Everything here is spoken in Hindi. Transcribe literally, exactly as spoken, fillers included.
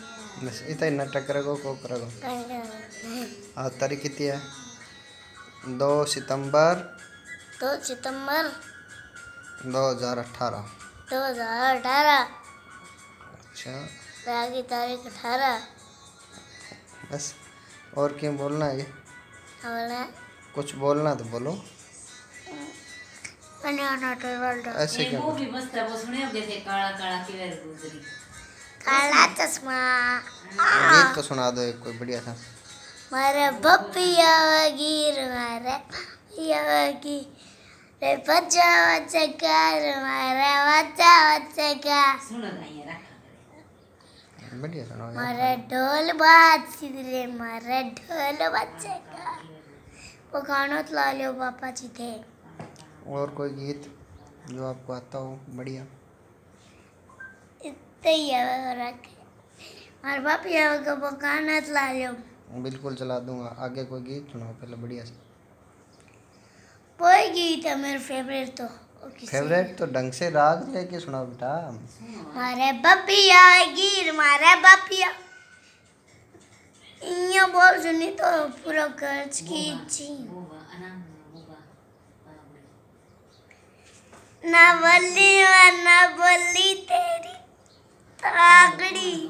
बस इतना नाटक करेगो को करेगो। आज तारीख कितनी है? दो सितंबर दो सितंबर दो हजार अठारह। दो हजार अठारह। अच्छा की तारीख अठारह। बस और क्यों बोलना है? ये बोलना कुछ बोलना तो बोलो। ऐसे क्या वो भी मस्त है, वो सुने होगे थे काला काला किलर गुजरी। काला चश्मा। गीत तो सुना दो एक कोई बढ़िया सा। मारे बपिया वगीर मारे बपिया वगीर रे बच्चा बच्चा कार मारे बच्चा बच्चा का सुन गाइए रखा बढ़िया सुनाओ। मारे ढोल बाज रे मारे ढोल बच्चे का वो गाना तो ला लियो पापा जी थे। और कोई गीत जो आपको आता हो बढ़िया? इतने ही है रखे मारे बपिया का वो गाना तो ला लियो। बिल्कुल चला दूंगा। आगे कोई गीत सुनाओ पहले बढ़िया से। कोई गीत है मेरा फेवरेट तो फेवरेट तो ढंग से राग लेके सुनाओ बेटा। मारे बपिया गिर मारे बपिया इया बोल सुनी तो पूरा कर्ज की जी ना बोली ना बोली तेरी तागड़ी